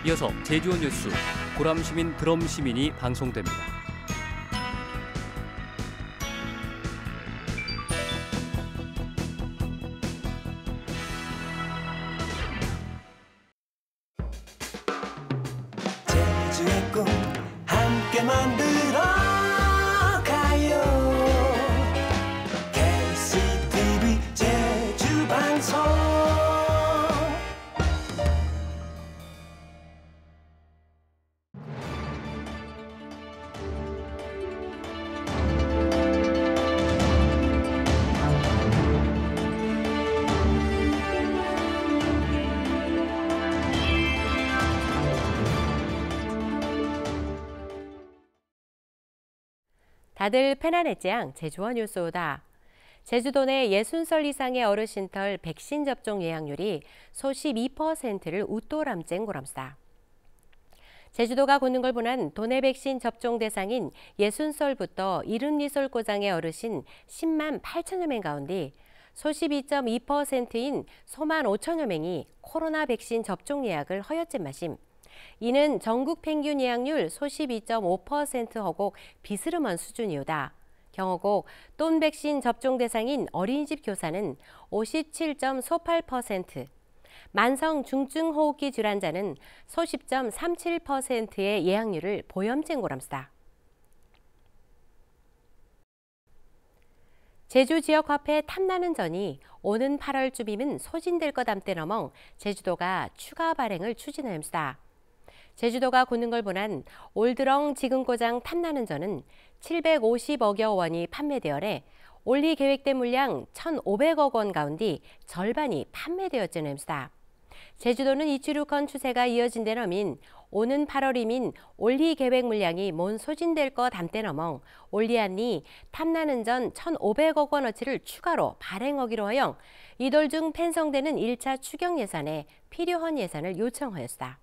이어서 제주어 뉴스 보람시민 드럼시민이 방송됩니다. 제주의 꿈 함께 만들어 가요. KCTV 제주방송. 다들 편안했지양 제주어 뉴스 오다. 제주도 내 60살 이상의 어르신들 백신 접종 예약률이 소 12%를 웃도람쨍 고람싸. 제주도가 굳는 걸 보난 도내 백신 접종 대상인 60살부터 74살고장의 어르신 10만 8천여 명 가운데 소 12.2%인 소만 5천여 명이 코로나 백신 접종 예약을 허였진 마심. 이는 전국 평균 예약률 소 12.5%하고 비스름한 수준이오다. 경호국 돈 백신 접종 대상인 어린이집 교사는 57.48%, 만성 중증 호흡기 질환자는 소 10.37%의 예약률을 보염증 고람싸. 제주 지역 화폐 탐나는 전이 오는 8월쯤이면 소진될 것 암때 넘어 제주도가 추가 발행을 추진하였다. 제주도가 굳는 걸 보난 올드렁 지금고장 탐나는 전은 750억여 원이 판매되어래 올리 계획된 물량 1,500억 원 가운데 절반이 판매되었지는 햄스다. 제주도는 이추룩한 추세가 이어진 데 넘인 오는 8월이민 올리 계획 물량이 몬 소진될 것 담때 넘어 올리안니 탐나는 전 1,500억 원어치를 추가로 발행하기로 하여 이돌 중 편성되는 1차 추경 예산에 필요한 예산을 요청하였다.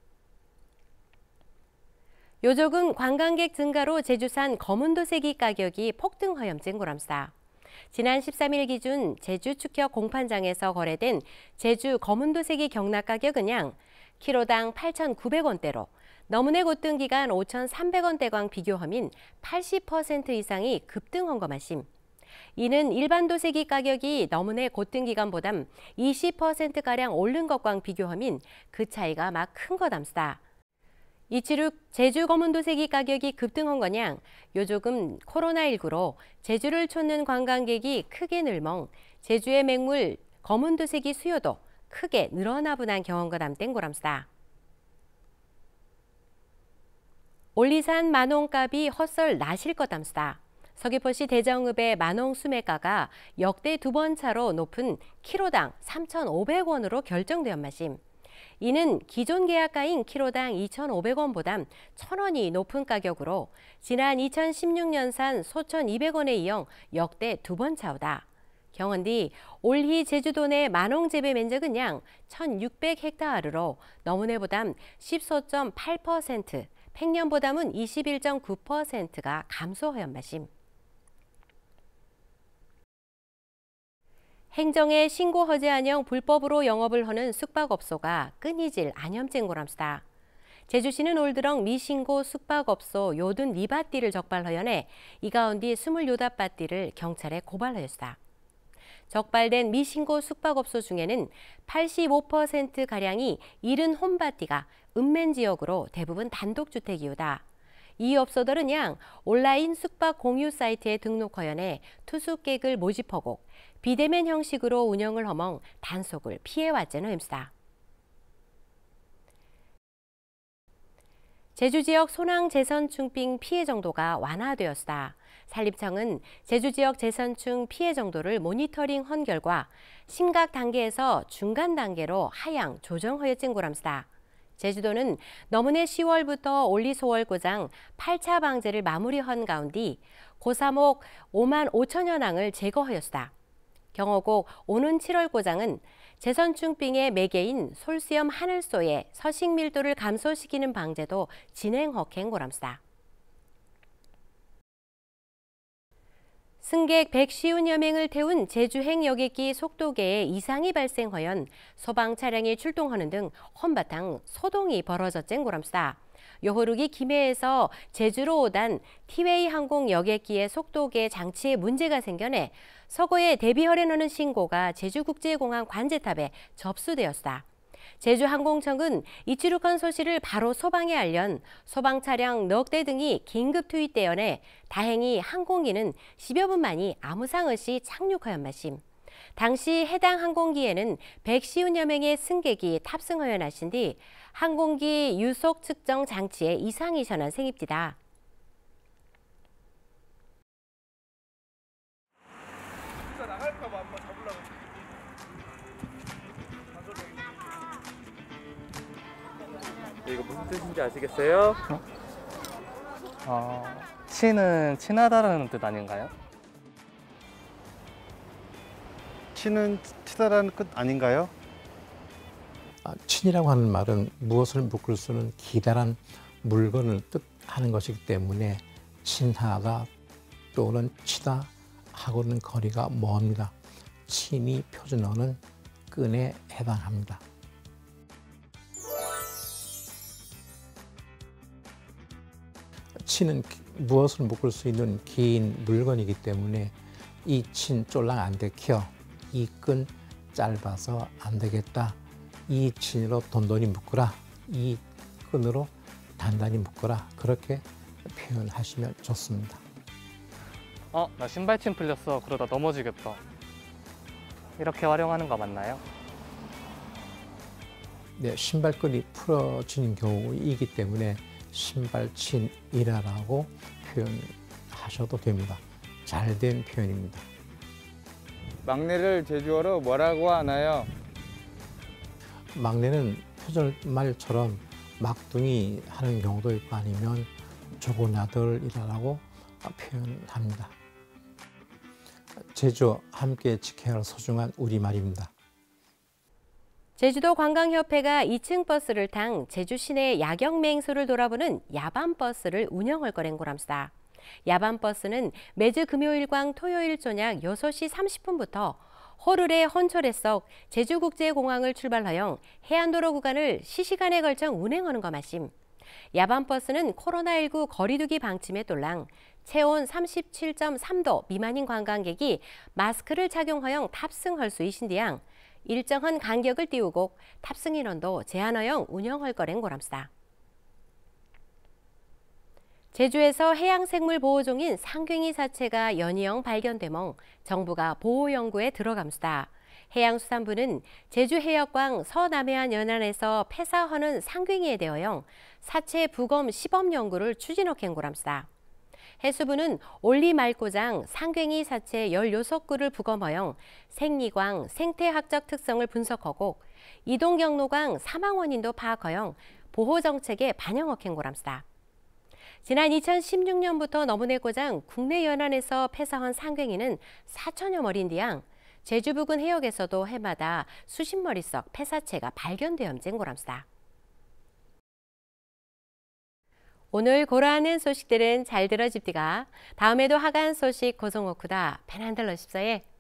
요적은 관광객 증가로 제주산 검은도색이 가격이 폭등하염증 고람싸. 지난 13일 기준 제주 축협 공판장에서 거래된 제주 검은도색이 경락 가격은 양 키로당 8,900원대로 너무내 곧등 기간 5,300원대광 비교하면 80% 이상이 급등한 것마심. 이는 일반 도색이 가격이 너무내 곧등 기간보다 20%가량 오른 것광 비교하면 그 차이가 막 큰 거담싸. 이치룩 제주 검은도색이 가격이 급등한 거냥 요조금 코로나19로 제주를 쫓는 관광객이 크게 늘멍 제주의 맹물 검은도색이 수요도 크게 늘어나분한 경험과 담땡 고람싸. 올리산 만원값이 헛설 나실 것 담싸. 서귀포시 대정읍의 만원 수매가가 역대 2번 차로 높은 키로당 3,500원으로 결정되었 마심. 이는 기존 계약가인 키로당 2,500원보다 1,000원이 높은 가격으로 지난 2016년산 소천 200원에 이어 역대 2번 차오다. 경헌디 올해 제주도 내 만홍 재배 면적은 양 1,600헥타르로 너무내보다 14.8%, 팽년보다는 21.9%가 감소하였 마심. 행정에 신고하지 않영 불법으로 영업을 하는 숙박업소가 끊이질 안염증 고람싸. 제주시는 올드렁 미신고 숙박업소 요든 리바띠를 적발하여내 이 가운데 28바띠를 경찰에 고발하였다. 적발된 미신고 숙박업소 중에는 85%가량이 70홈바띠가 읍면 지역으로 대부분 단독주택이오다. 이 업소들은 양 온라인 숙박 공유 사이트에 등록하여내 투숙객을 모집하고 비대면 형식으로 운영을 허멍 단속을 피해왔자는 햄싸. 제주 지역 소낭 재선충병 피해 정도가 완화되었다. 산림청은 제주 지역 재선충 피해 정도를 모니터링한 결과 심각 단계에서 중간 단계로 하향 조정하였진 고람싸. 제주도는 너무내 10월부터 올리 소월고장 8차 방제를 마무리한 가운데 고사목 5만 5천여 낭을 제거하였다. 경호국 오는 7월 고장은 재선충병의 매개인 솔수염 하늘소의 서식 밀도를 감소시키는 방제도 진행허행 고람싸. 승객 150여 명을 태운 제주행 여객기 속도계에 이상이 발생하여 소방 차량이 출동하는 등 한바탕 소동이 벌어졌쟁 고람싸. 요호르기 김해에서 제주로 오단 티웨이 항공 여객기의 속도계 장치에 문제가 생겨내 서거에 대비하려는 신고가 제주국제공항 관제탑에 접수되었다. 제주항공청은 이치룩한 소식을 바로 소방에 알련 소방 차량 넉 대 등이 긴급 투입되어내 다행히 항공기는 10여 분 만이 아무 상 없이 착륙하였 마심. 당시 해당 항공기에는 150여 명의 승객이 탑승하여 나신 뒤 항공기 유속 측정 장치에 이상이 전한 생입디다. 나갈까봐 한번 잡으려고. 이거 무슨 뜻인지 아시겠어요? 친은 친하다라는 뜻 아닌가요? 친은 치다라는 뜻 아닌가요? 친이라고 하는 말은 무엇을 묶을 수 있는 기다란 물건을 뜻하는 것이기 때문에 친하가 또는 치다 하고는 거리가 멉니다. 친이 표준어는 끈에 해당합니다. 친은 무엇을 묶을 수 있는 긴 물건이기 때문에 이 친 쫄랑 안 되켜, 이 끈 짧아서 안 되겠다, 이 친으로 돈돈히 묶어라, 이 끈으로 단단히 묶어라, 그렇게 표현하시면 좋습니다. 나 신발친 풀렸어. 그러다 넘어지겠다. 이렇게 활용하는 거 맞나요? 네, 신발끈이 풀어지는 경우이기 때문에 신발친이라고 표현하셔도 됩니다. 잘된 표현입니다. 막내를 제주어로 뭐라고 하나요? 막내는 표절말처럼 막둥이 하는 경우도 있고 아니면 조고나들이라고 표현합니다. 제주 함께 지켜야 할 소중한 우리말입니다. 제주도 관광협회가 2층 버스를 탕 제주 시내 야경 맹소를 돌아보는 야밤버스를 운영할 거란 고람싸. 야밤버스는 매주 금요일광 토요일 저녁 6시 30분부터 호르레 헌철에서 제주국제공항을 출발하여 해안도로 구간을 시시간에 걸쳐 운행하는 거 마심. 야밤버스는 코로나19 거리두기 방침에 똘랑 체온 37.3도 미만인 관광객이 마스크를 착용하여 탑승할 수 있신디양 일정한 간격을 띄우고 탑승 인원도 제한하여 운영할 거란 고람싸. 제주에서 해양생물보호종인 상괭이 사체가 연이어 발견되멍 정부가 보호연구에 들어감수다. 해양수산부는 제주해역광 서남해안 연안에서 폐사하는 상괭이에 대하여 사체 부검 시범 연구를 추진하게 고람싸. 해수부는 올리말고장 상괭이 사체 16구를 부검하여 생리광, 생태학적 특성을 분석하고 이동 경로광 사망 원인도 파악하여 보호정책에 반영하게 고람싸. 지난 2016년부터 너무내고장 국내 연안에서 폐사한 상괭이는 4천여 마리인디양 제주 부근 해역에서도 해마다 수십 마리씩 폐사체가 발견되엄쟁 고람싸. 오늘 고라하는 소식들은 잘 들어집디가 다음에도 하간 소식 고성오쿠다 페난들러십서에